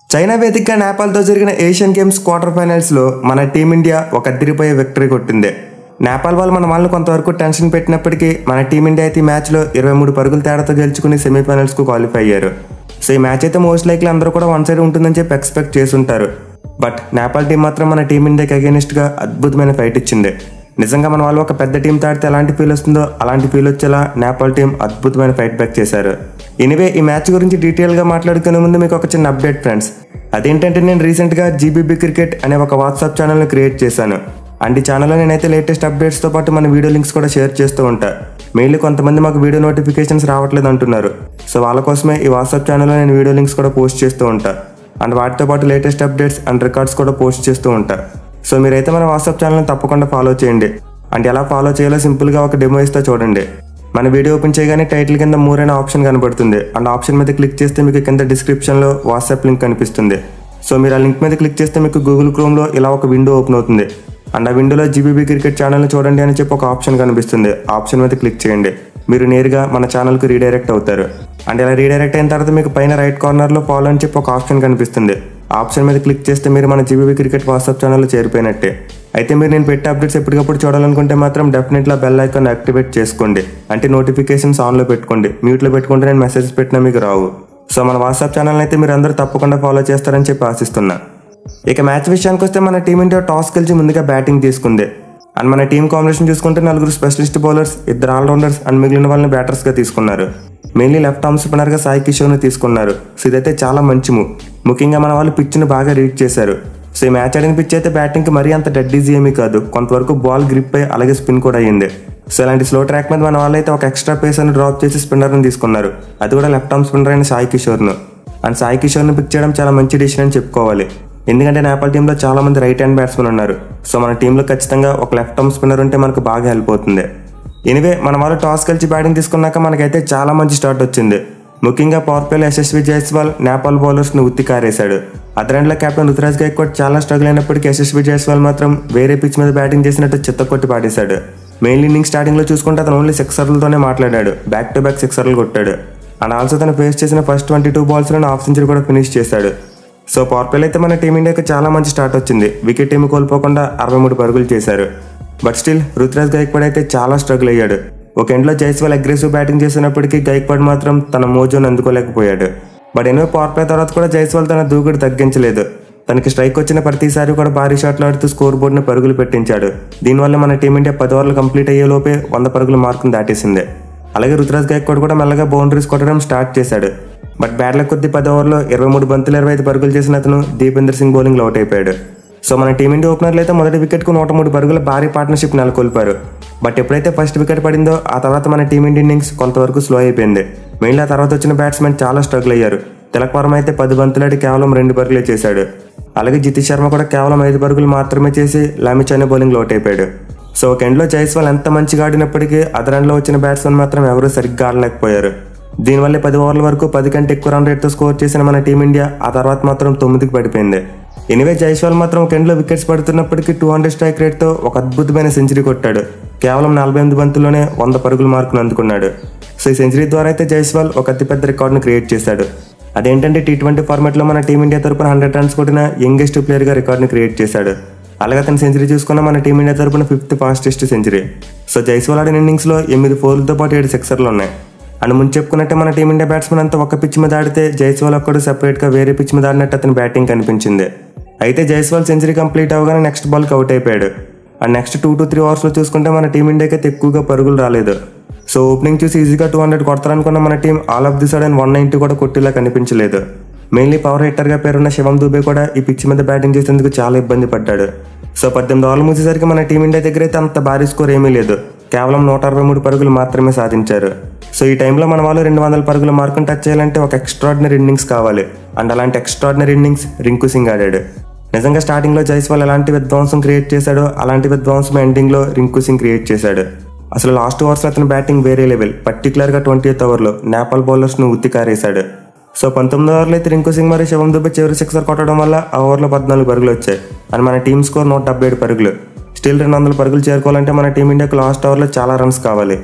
China వేదికగా నేపాల్తో జరిగిన Asian games quarter ఫైనల్స్లో మన టీమిండియా ఒక అదిరిపోయే విక్టరీ కొట్టింది. నేపాల్ వాళ్ళు మన వాళ్ళని కొంతవరకు టెన్షన్ పెట్టినప్పటికీ మన టీమిండియా అయితే ఈ మ్యాచ్లో 23 పరుగుల తేడాతో గెలుచుకుని సెమీఫైనల్స్కు క్వాలిఫై అయ్యారు. సో ఈ మ్యాచ్ అయితే మోస్ట్ లైక్లీ అందరూ కూడా వన్ సైడ్ ఉంటుందని చెప్పి ఎక్స్పెక్ట్ చేస్తుంటారు. బట్ నేపాల్ టీం మాత్రం మన టీమిండియాకి అగేనిస్ట్గా అద్భుతమైన ఫైట్ ఇచ్చింది. నిజంగా మన వాళ్ళు ఒక పెద్ద టీం తాడితే ఎలాంటి ఫీల్ వస్తుందో అలాంటి ఫీల్ వచ్చేలా నేపాల్ టీం అద్భుతమైన ఫైట్ బ్యాక్ చేశారు. ఎనివే ఈ మ్యాచ్ గురించి డీటెయిల్గా మాట్లాడుకునే ముందు మీకు ఒక చిన్న అప్డేట్ ఫ్రెండ్స్. అదేంటంటే నేను రీసెంట్గా జీబీబీ క్రికెట్ అనే ఒక వాట్సాప్ ఛానల్ని క్రియేట్ చేశాను. అండ్ ఈ ఛానల్లో నేనైతే లేటెస్ట్ అప్డేట్స్తో పాటు మన వీడియో లింక్స్ కూడా షేర్ చేస్తూ ఉంటా. మెయిన్లీ కొంతమంది మాకు వీడియో నోటిఫికేషన్స్ రావట్లేదు అంటున్నారు. సో వాళ్ళ కోసమే ఈ వాట్సాప్ ఛానల్లో నేను వీడియో లింక్స్ కూడా పోస్ట్ చేస్తూ ఉంటా. అండ్ వాటితో పాటు లేటెస్ట్ అప్డేట్స్ అండ్ రికార్డ్స్ కూడా పోస్ట్ చేస్తూ ఉంటా. సో మీరైతే మన వాట్సాప్ ఛానల్ని తప్పకుండా ఫాలో చేయండి. అండ్ ఎలా ఫాలో చేయాలో సింపుల్గా ఒక డెమో ఇస్తా చూడండి. మన వీడియో ఓపెన్ చేయగానే టైటిల్ కింద మోర్ అనే ఆప్షన్ కనబడుతుంది. అండ్ ఆప్షన్ మీద క్లిక్ చేస్తే మీకు కింద డిస్క్రిప్షన్లో వాట్సాప్ లింక్ కనిపిస్తుంది. సో మీరు ఆ లింక్ మీద క్లిక్ చేస్తే మీకు గూగుల్ క్రోమ్లో ఇలా ఒక విండో ఓపెన్ అవుతుంది. అండ్ ఆ విండోలో జీబీబీ క్రికెట్ ఛానల్ని చూడండి అని చెప్పి ఒక ఆప్షన్ కనిపిస్తుంది. ఆప్షన్ మీద క్లిక్ చేయండి. మీరు నేరుగా మన ఛానల్కి రీడైరెక్ట్ అవుతారు. అండ్ ఇలా రీడైరెక్ట్ అయిన తర్వాత మీకు పైన రైట్ కార్నర్లో ఫాలో అని చెప్పి ఒక ఆప్షన్ కనిపిస్తుంది. ఆప్షన్ మీద క్లిక్ చేస్తే మీరు మన జీబీబీ క్రికెట్ వాట్సాప్ ఛానల్లో చేరిపోయినట్టే. అయితే మీరు నేను పెట్టే అప్డేట్స్ ఎప్పటికప్పుడు చూడాలనుకుంటే మాత్రం డెఫినెట్గా బెల్ ఐకాన్ యాక్టివేట్ చేసుకోండి. అంటే నోటిఫికేషన్స్ ఆన్లో పెట్టుకోండి. మ్యూట్లో పెట్టుకుంటే నేను మెసేజ్ పెట్టినా మీకు రావు. సో మన వాట్సాప్ ఛానల్ని అయితే మీరు అందరూ తప్పకుండా ఫాలో చేస్తారని చెప్పి ఆశిస్తున్నా. ఇక మ్యాచ్ విషయానికి వస్తే మన టీమిండియా టాస్ గెలిచి ముందుగా బ్యాటింగ్ తీసుకుంది. అండ్ మన టీం కాంబినేషన్ చూసుకుంటే 4 స్పెషలిస్ట్ బౌలర్స్, 2 ఆల్రౌండర్స్ అండ్ మిగిలిన వాళ్ళని బ్యాటర్స్గా తీసుకున్నారు. మెయిన్లీ లెఫ్ట్ ఆర్మ్ స్పిన్నర్గా సాయి కిషోర్ని తీసుకున్నారు. సో ఇదైతే చాలా మంచి మూవ్. ముఖ్యంగా మన వాళ్ళు పిచ్ని బాగా రీడ్ చేశారు. సో ఈ మ్యాచ్ ఆడిన పిచ్ అయితే బ్యాటింగ్కి మరీ అంత డెడ్ ఈజీ ఏమీ కాదు. కొంతవరకు బాల్ గ్రిప్ అయ్యి అలాగే స్పిన్ కూడా అయ్యింది. సో ఇలాంటి స్లో ట్రాక్ మీద మన వాళ్ళు అయితే ఒక ఎక్స్ట్రా పేసర్ని డ్రాప్ చేసి స్పిన్నర్ని తీసుకున్నారు. అది కూడా లెఫ్ట్ ఆర్మ్ స్పిన్నర్ అయిన సాయి కిషోర్ను. అండ్ సాయి కిషోర్ని పిక్ చేయడం చాలా మంచి డిసిషన్ అని చెప్పుకోవాలి. ఎందుకంటే నేపాల్ టీంలో చాలా మంది రైట్ హ్యాండ్ బ్యాట్స్మెన్ ఉన్నారు. సో మన టీంలో ఖచ్చితంగా ఒక లెఫ్ట్ ఆర్మ్ స్పిన్నర్ ఉంటే మనకు బాగా హెల్ప్ అవుతుంది. ఎనివే మన వాళ్ళు టాస్ గెలిచి బ్యాటింగ్ తీసుకున్నాక మనకైతే చాలా మంచి స్టార్ట్ వచ్చింది. ముఖ్యంగా పవర్ ప్లేలో యశస్వి జైస్వాల్ నేపాల్ బౌలర్స్ని ఉత్తి కారేశాడు. అదరంలో కెప్టెన్ రుతురాజ్ గైక్వాడ్ చాలా స్ట్రగుల్ అయినప్పటికీ యశస్వి జైస్వాల్ మాత్రం వేరే పిచ్ మీద బ్యాటింగ్ చేసినట్టు చిత్త కొట్టి పాడేశాడు. మెయిన్ ఇన్నింగ్స్ స్టార్టింగ్లో చూసుకుంటే అతను ఓన్లీ సిక్సర్లతోనే మాట్లాడాడు. బ్యాక్ టు బ్యాక్ సిక్సర్లు కొట్టాడు. అండ్ ఆల్సో తను ఫేస్ చేసిన ఫస్ట్ 22 బాల్స్లోనే హాఫ్ సెంచరీ కూడా ఫినిష్ చేశాడు. సో పవర్ ప్లేలో అయితే మన టీమిండియాకి చాలా మంచి స్టార్ట్ వచ్చింది. వికెట్ ఏమి కోల్పోకుండా 63 పరుగులు చేశారు. బట్ స్టిల్ రుతురాజ్ గైక్వాడ్ అయితే చాలా స్ట్రగుల్ అయ్యాడు. ఒక ఎండ్లో జైస్వాల్ అగ్రెసివ్ బ్యాటింగ్ చేసినప్పటికీ గైక్వాడ్ మాత్రం తన మోజోను అందుకోలేకపోయాడు. బట్ ఎన్నో పవర్ ప్లే తర్వాత కూడా జైస్వాల్ తన దూకుడు తగ్గించలేదు. తనకి స్ట్రైక్ వచ్చిన ప్రతిసారి కూడా భారీ షాట్లు ఆడుతూ స్కోర్ బోర్డుని పరుగులు పెట్టించాడు. దీనివల్ల మన టీమిండియా 10 ఓవర్లు కంప్లీట్ అయ్యే లోపే 100 పరుగుల మార్కును దాటేసింది. అలాగే రుతురాజ్ గైక్వాడ్ కూడా మెల్లగా బౌండరీస్ కొట్టడం స్టార్ట్ చేశాడు. బట్ బ్యాట్ల కొద్ది 10 ఓవర్లో 23 బంతులు 25 పరుగులు చేసిన అతను దీపేందర్ సింగ్ బౌలింగ్లో అవుట్ అయిపోయాడు. సో మన టీమిండియా ఓపెనర్లు అయితే మొదటి వికెట్కు 103 పరుగుల భారీ పార్ట్నర్షిప్ నెలకొల్పారు. బట్ ఎప్పుడైతే ఫస్ట్ వికెట్ పడిందో ఆ తర్వాత మన టీమిండియా ఇన్నింగ్స్ కొంతవరకు స్లో అయిపోయింది. మెయిన్లీ ఆ తర్వాత వచ్చిన బ్యాట్స్మెన్ చాలా స్ట్రగుల్ అయ్యారు. తిలక్ వర్మ అయితే 10 బంతులాడి కేవలం 2 పరుగులే చేశాడు. అలాగే జితేష్ శర్మ కూడా కేవలం 5 పరుగులు మాత్రమే చేసి లామిచానే బౌలింగ్లో అవుట్ అయిపోయాడు. సో ఒక ఎండ్లో జైస్వాల్ ఎంత మంచిగా ఆడినప్పటికీ అదరంలో వచ్చిన బ్యాట్స్మెన్ మాత్రం ఎవరూ సరిగ్గా ఆడలేకపోయారు. దీనివల్ల 10 ఓవర్ల వరకు 10 కంటే ఎక్కువ రన్ రేట్తో స్కోర్ చేసిన మన టీమిండియా ఆ తర్వాత మాత్రం 9కి పడిపోయింది. ఎనివే జైస్వాల్ మాత్రం ఒక ఎండ్లో వికెట్స్ పడుతున్నప్పటికీ 200 స్ట్రైక్ రేట్తో ఒక అద్భుతమైన సెంచరీ కొట్టాడు. కేవలం 48 బంతుల్లోనే 100 పరుగుల మార్కును అందుకున్నాడు. సో ఈ సెంచరీ ద్వారా అయితే జైస్వాల్ ఒక అతిపెద్ద రికార్డును క్రియేట్ చేశాడు. అదేంటంటే T20 ఫార్మాట్లో మన టీమిండియా తరపున 100 రన్స్ కొట్టిన యంగెస్ట్ ప్లేయర్గా రికార్డును క్రియేట్ చేశాడు. అలాగే అతని సెంచరీ చూసుకున్న మన టీమిండియా తరపున 5th fastest century. So Jaiswal ఆడిన ఇన్నింగ్స్లో 8 ఫోర్లతో పాటు 7 సిక్సర్లు ఉన్నాయి. అండ్ ముందు చెప్పుకున్నట్టే మన టీమిండియా బ్యాట్స్మెన్ అంతా ఒక పిచ్ మీద ఆడితే జైస్వాల్ ఒక్కడు సెపరేట్గా వేరే పిచ్ మీద ఆడినట్టు అతని బ్యాటింగ్ కనిపించింది. అయితే జైస్వాల్ సెంచరీ కంప్లీట్ అవగానే నెక్స్ట్ బాల్కి అవుట్ అయిపోయాడు. అండ్ నెక్స్ట్ 2 to 3 ఓవర్స్లో చూసుకుంటే మన టీమిండియాకి అయితే ఎక్కువగా పరుగులు రాలేదు. సో ఓపెనింగ్ చూసి ఈజీగా 200 కొడతారనుకున్న మన team all of the sudden 190 కూడా కొట్టేలా కనిపించలేదు. మెయిన్లీ పవర్ హిట్టర్గా పేరున్న శివం దుబే కూడా ఈ పిచ్ మీద బ్యాటింగ్ చేసేందుకు చాలా ఇబ్బంది పడ్డాడు. సో 18 ఓవర్లు ముగిసేసరికి మన టీమిండియా దగ్గర అయితే అంత భారీ స్కోర్ ఏమీ లేదు. కేవలం 163 పరుగులు మాత్రమే సాధించారు. సో ఈ టైంలో మన వాళ్ళు 200 పరుగుల మార్కును టచ్ చేయాలంటే ఒక ఎక్స్ట్రాడినరీ ఇన్నింగ్స్ కావాలి. అండ్ అలాంటి ఎక్స్ట్రాడినరీ ఇన్నింగ్స్ రింకు సింగ్ ఆడాడు. నిజంగా స్టార్టింగ్లో జైస్వాల్ ఎలాంటి విధ్వంసం క్రియేట్ చేశాడో అలాంటి విధ్వంసం ఎండింగ్లో రింకు సింగ్ క్రియేట్ చేశాడు. అసలు లాస్ట్ ఓవర్స్లో అతని బ్యాటింగ్ వేరే లెవెల్. పర్టికులర్గా 20th ఓవర్లో నేపాల్ బౌలర్స్ను ఉత్తి కారేశాడు. సో 19 ఓవర్లో అయితే రింకు సింగ్ మరియు శివం దుబే చివరి సిక్సర్ కొట్టడం వల్ల ఆ ఓవర్లో 14 పరుగులు వచ్చాయి. అండ్ మన టీం స్కోర్ 177 పరుగులు. స్టిల్ 200 పరుగులు చేరుకోవాలంటే మన టీమిండియాకు లాస్ట్ ఓవర్లో చాలా రన్స్ కావాలి.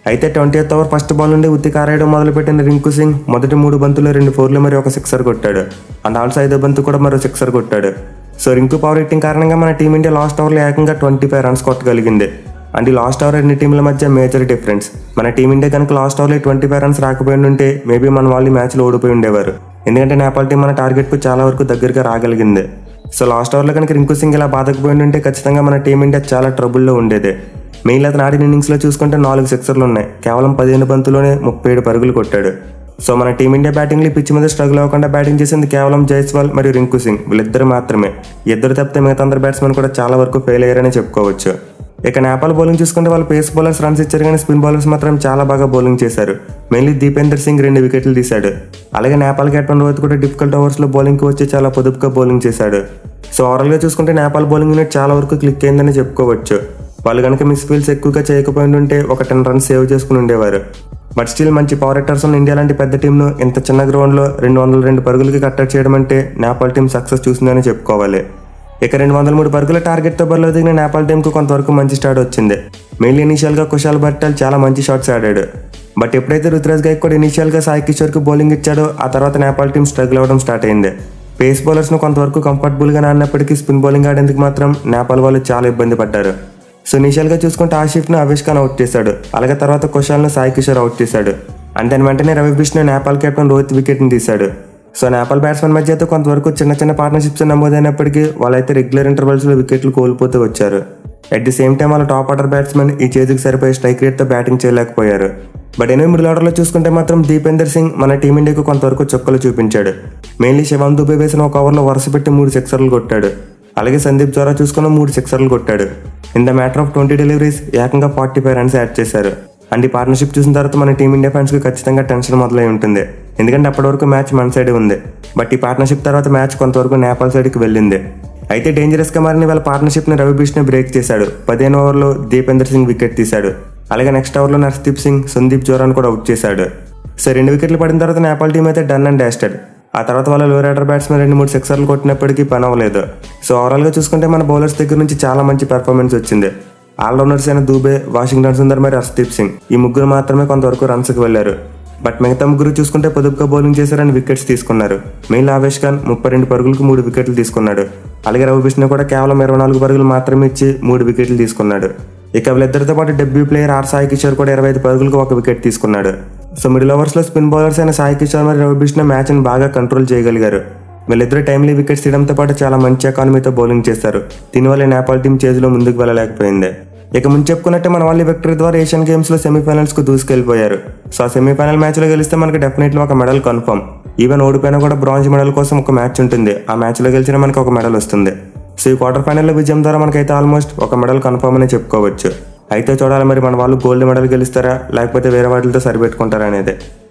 అయితే 20th ఓవర్ ఫస్ట్ బాల్ నుండి ఉత్తి కారేయడం మొదలుపెట్టిన రింకు సింగ్ మొదటి 3 బంతులు 2 4లు మరి ఒక సిక్సర్ కొట్టాడు. అండ్ ఆల్సో 5వ బంతు కూడా మరో సిక్సర్ కొట్టాడు. సో రింకు పవర్ హిట్టింగ్ కారణంగా మన టీమిండియా లాస్ట్ ఓవర్లో ఏకంగా 25 రన్స్ కొట్టగలిగింది. అండ్ ఈ లాస్ట్ ఓవర్ రెండు టీంల మధ్య మేజర్ డిఫరెన్స్. మన టీమిండియా కనుక లాస్ట్ ఓవర్లో 25 రన్స్ రాకపోయి ఉంటే మేబీ మన వాళ్ళు ఈ మ్యాచ్లో ఓడిపోయి ఉండేవారు. ఎందుకంటే నేపాల్ టీం మన టార్గెట్కు చాలా వరకు దగ్గరగా రాగలిగింది. సో లాస్ట్ ఓవర్లో కనుక రింకు సింగ్ ఇలా బాధకపోయి ఉంటే ఖచ్చితంగా మన టీమిండియా చాలా ట్రబుల్లో ఉండేది. మెయిన్ అతను ఆడిన ఇన్నింగ్స్లో చూసుకుంటే 4 సిక్సర్లు ఉన్నాయి. కేవలం 15 బంతుల్లోనే 37 పరుగులు కొట్టాడు. సో మన టీమిండియా బ్యాటింగ్లో పిచ్ మీద స్ట్రగుల్ అవ్వకుండా బ్యాటింగ్ చేసింది కేవలం జైస్వాల్ మరియు రింకు సింగ్ వీళ్ళిద్దరు మాత్రమే. ఇద్దరు తప్పితే మిగతా అందరు బ్యాట్స్మెన్ కూడా చాలా వరకు ఫెయిల్ అయ్యారని చెప్పుకోవచ్చు. ఇక నేపాల్ బౌలింగ్ చూసుకుంటే వాళ్ళు పేస్ బౌలర్స్ రన్స్ ఇచ్చారు కానీ స్పిన్ బౌలర్స్ మాత్రం చాలా బాగా బౌలింగ్ చేశారు. మెయిన్లీ దీపేందర్ సింగ్ 2 వికెట్లు తీశాడు. అలాగే నేపాల్ కెప్టెన్ రోహిత్ కూడా డిఫికల్ట్ ఓవర్స్లో బౌలింగ్కి వచ్చి చాలా పొదుపుగా బౌలింగ్ చేశాడు. సో ఓవరాల్గా చూసుకుంటే నేపాల్ బౌలింగ్ యూనిట్ చాలా వరకు క్లిక్ అయిందని చెప్పుకోవచ్చు. వాళ్ళు కనుక మిస్ఫీల్డ్స్ ఎక్కువగా చేయకపోయి ఉంటే ఒక 10 రన్స్ సేవ్ చేసుకుని ఉండేవారు. బట్ స్టిల్ మంచి పవర్ హిట్టర్స్ ఉన్న ఇండియా లాంటి పెద్ద టీంను ఇంత చిన్న గ్రౌండ్లో 202 పరుగులకి కట్టడి చేయడం అంటే నేపాల్ టీం సక్సెస్ చూసిందని చెప్పుకోవాలి. ఇక 203 పరుగుల టార్గెట్తో బరిలో దిగిన నేపాల్ టీంకు కొంతవరకు మంచి స్టార్ట్ వచ్చింది. మెయిన్లీ ఇనిషియల్గా కుశాల్ బర్టల్ చాలా మంచి షాట్స్ ఆడాడు. బట్ ఎప్పుడైతే రుతురాజ్ గైక్వాడ్ ఇనిషియల్గా సాయి కిషోర్కి బౌలింగ్ ఇచ్చాడో ఆ తర్వాత నేపాల్ టీం స్ట్రగుల్ అవ్వడం స్టార్ట్ అయింది. పేస్ బౌలర్స్ను కొంతవరకు కంఫర్టబుల్గా ఆడినప్పటికీ స్పిన్ బౌలింగ్ ఆడేందుకు మాత్రం నేపాల్ వాళ్ళు చాలా ఇబ్బంది పడ్డారు. సో ఇనిషియల్గా చూసుకుంటే ఆసిఫ్ను అవేష్ ఖాన్ అవుట్ చేశాడు. అలాగే తర్వాత కుశాల్ను సాయి కిషోర్ అవుట్ చేశాడు. అండ్ దాని వెంటనే రవి బిష్ను నేపాల్ కెప్టెన్ రోహిత్ వికెట్ని తీశాడు. సో నేపాల్ బ్యాట్స్మెన్ మధ్య అయితే కొంతవరకు చిన్న పార్ట్నర్షిప్స్ నమోదైనప్పటికీ వాళ్ళైతే రెగ్యులర్ ఇంటర్వెల్స్లో వికెట్లు కోల్పోతూ వచ్చారు. అట్ ది సేమ్ టైం వాళ్ళ టాప్ ఆర్డర్ బ్యాట్స్మెన్ ఈ చేతికి సరిపోయే స్ట్రైక్ రేట్తో బ్యాటింగ్ చేయలేకపోయారు. బట్ మిడిల్ ఆర్డర్లో చూసుకుంటే మాత్రం దీపేందర్ సింగ్ మన టీమిండియాకు కొంతవరకు చుక్కలు చూపించాడు. మెయిన్లీ శివం దుబే వేసిన ఒక ఓవర్లో వరుస పెట్టి 3 సిక్సర్లు కొట్టాడు. అలాగే సందీప్ జోరా చూసుకున్న 3 సిక్సర్లు కొట్టాడు. In the matter of 20 deliveries ఏకంగా 45 రన్స్ యాడ్ చేశారు. అండ్ ఈ పార్ట్నర్షిప్ చూసిన తర్వాత మన టీమిండియా ఫ్యాన్స్కి ఖచ్చితంగా టెన్షన్ మొదలై ఉంటుంది. ఎందుకంటే అప్పటి వరకు మ్యాచ్ మన సైడ్ ఉంది. బట్ ఈ పార్ట్నర్షిప్ తర్వాత మ్యాచ్ కొంతవరకు నేపాల్ సైడ్కి వెళ్ళింది. అయితే డేంజరస్గా మారిన వాళ్ళ పార్ట్నర్షిప్ని రవి బిష్ను బ్రేక్ చేశాడు. 15వ ఓవర్లో దీపేందర్ సింగ్ వికెట్ తీశాడు. అలాగే నెక్స్ట్ ఓవర్లో నర్స్దీప్ సింగ్ సందీప్ జోరాన్ కూడా అవుట్ చేశాడు. సో 2 వికెట్లు పడిన తర్వాత నేపాల్ టీం అయితే డన్ అండ్ డాస్టెడ్. ఆ తర్వాత వాళ్ళ లోయర్ ఆర్డర్ బ్యాట్స్మెన్ 2-3 సిక్సర్లు కొట్టినప్పటికీ పని అవ్వలేదు. సో ఓవరాల్గా చూసుకుంటే మన బౌలర్స్ దగ్గర నుంచి చాలా మంచి పెర్ఫార్మెన్స్ వచ్చింది. ఆల్రౌండర్స్ అయిన దూబే, వాషింగ్టన్ సుందర్ మరియు హర్షదీప్ సింగ్ ఈ ముగ్గురు మాత్రమే కొంతవరకు రన్స్కి వెళ్లారు. బట్ మిగతా ముగ్గురు చూసుకుంటే పొదుపుగా బౌలింగ్ చేశారని వికెట్స్ తీసుకున్నారు. మెయిన్ అవేష్ ఖాన్ 32 పరుగులకు 3 వికెట్లు తీసుకున్నాడు. అలాగే రవి బిష్ను కూడా కేవలం 24 పరుగులు మాత్రమే ఇచ్చి 3 వికెట్లు తీసుకున్నాడు. ఇక వీళ్ళిద్దరితో పాటు డెబ్యూ ప్లేయర్ సాయి కిషోర్ కూడా 25 పరుగులకు 1 వికెట్ తీసుకున్నాడు. సో మిడిల్ ఓవర్స్లో స్పిన్ బౌలర్స్ అయిన సాయి కిషోర్ మరియు రవి బిష్ను మ్యాచ్ని బాగా కంట్రోల్ చేయగలిగారు. వీళ్ళిద్దరు టైమ్లీ వికెట్స్ తీయడంతో పాటు చాలా మంచి ఎకానమీతో బౌలింగ్ చేశారు. దీనివల్ల నేపాల్ టీం చేతిలో ముందుకు వెళ్ళలేకపోయింది. ఇక ముందు చెప్పుకున్నట్టే మన వాళ్ళు విక్టరీ ద్వారా ఏషియన్ గేమ్స్లో సెమీఫైనల్స్కు దూసుకెళ్లిపోయారు. సో ఆ సెమీఫైనల్ మ్యాచ్లో గెలిస్తే మనకి డెఫినెట్లీ ఒక మెడల్ కన్ఫర్మ్. ఈవెన్ ఓడిపోయినా కూడా బ్రాంజ్ మెడల్ కోసం ఒక మ్యాచ్ ఉంటుంది. ఆ మ్యాచ్లో గెలిచినా మనకి ఒక మెడల్ వస్తుంది. సో ఈ క్వార్టర్ ఫైనల్లో విజయం ద్వారా మనకైతే ఆల్మోస్ట్ ఒక మెడల్ కన్ఫర్మ్ అని చెప్పుకోవచ్చు. అయితే చూడాలి మరి మన వాళ్ళు గోల్డ్ మెడల్ గెలుస్తారా లేకపోతే వేరే వాటితో సరిపెట్టుకుంటారా అనేది.